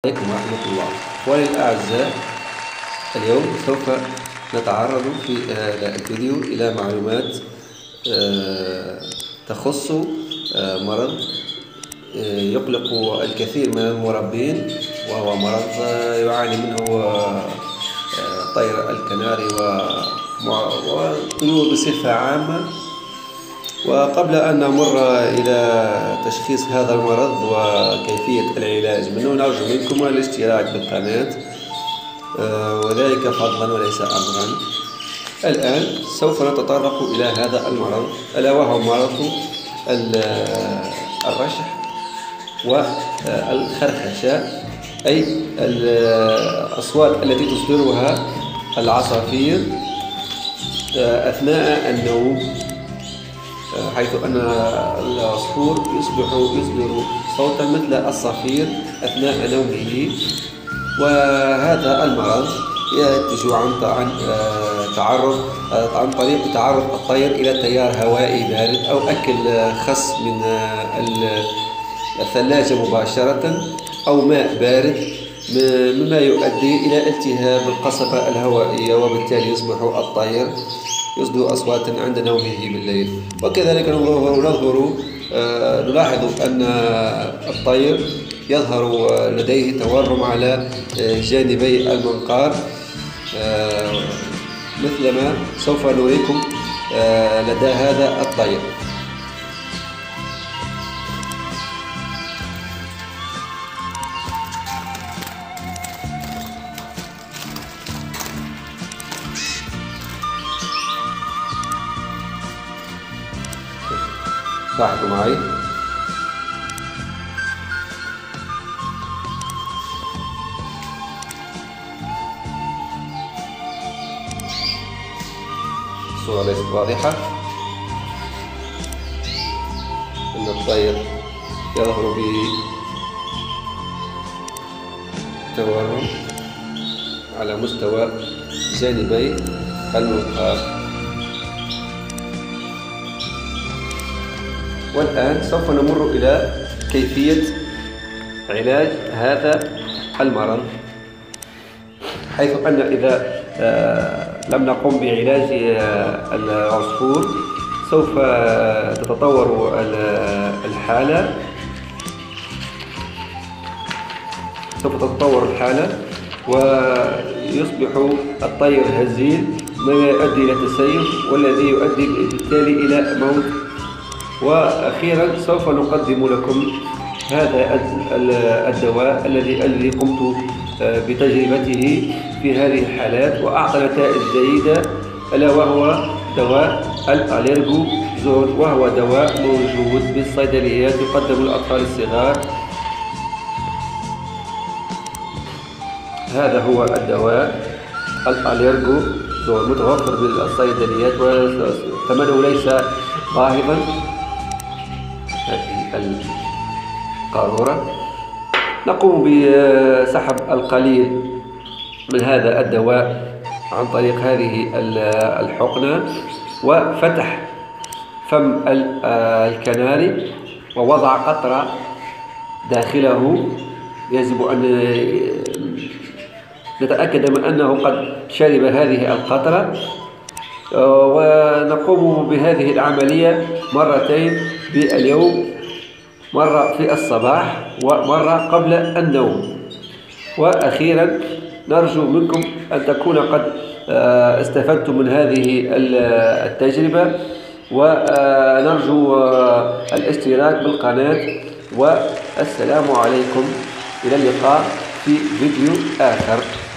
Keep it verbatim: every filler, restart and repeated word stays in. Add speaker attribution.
Speaker 1: عليكم ورحمة الله. إخواني الأعزاء، اليوم سوف نتعرض في هذا الفيديو إلى معلومات تخص مرض يقلق الكثير من المربين، وهو مرض يعاني منه طير الكناري والطيور بصفة عامة. وقبل أن نمر إلى تشخيص هذا المرض وكيفية العلاج منه، نرجو منكم الاشتراك بالقناة وذلك فضلا وليس أمرا. الآن سوف نتطرق إلى هذا المرض، ألا وهو مرض الرشح والخرخشة، أي الأصوات التي تصدرها العصافير أثناء النوم، حيث أن العصفور يصبح يصدر صوتا مثل الصفير أثناء نومه. وهذا المرض ينتج عن تعرض عن طريق تعرض الطير إلى تيار هوائي بارد أو أكل خس من الثلاجة مباشرة أو ماء بارد، مما يؤدي إلى التهاب القصبة الهوائية، وبالتالي يصبح الطير يصدر أصوات عند نومه بالليل. وكذلك نظهر نلاحظ أن الطير يظهر لديه تورم على جانبي المنقار، مثلما سوف نريكم لدى هذا الطير. لاحظوا معي الصورة ليست واضحة، أن الطير يظهر بتورم على مستوى جانبي المنقار. والآن سوف نمر إلى كيفية علاج هذا المرض، حيث أن إذا لم نقم بعلاج العصفور سوف تتطور الحالة سوف تتطور الحالة ويصبح الطير هزيل، ما يؤدي إلى تسيب، والذي يؤدي بالتالي إلى موت. وأخيرا سوف نقدم لكم هذا الدواء الذي الذي قمت بتجربته في هذه الحالات وأعطى نتائج جيدة، ألا وهو دواء الأليرجوزول، وهو دواء موجود بالصيدليات يقدم للأطفال الصغار. هذا هو الدواء الأليرجوزول، متوفر بالصيدليات وثمنه ليس باهظا. هذه القارورة نقوم بسحب القليل من هذا الدواء عن طريق هذه الحقنة وفتح فم الكناري ووضع قطرة داخله. يجب أن نتأكد من أنه قد شرب هذه القطرة، ونقوم بهذه العملية مرتين باليوم، مرة في الصباح ومرة قبل النوم. وأخيرا نرجو منكم أن تكون قد استفدتم من هذه التجربة، ونرجو الاشتراك بالقناة. والسلام عليكم، إلى اللقاء في فيديو آخر.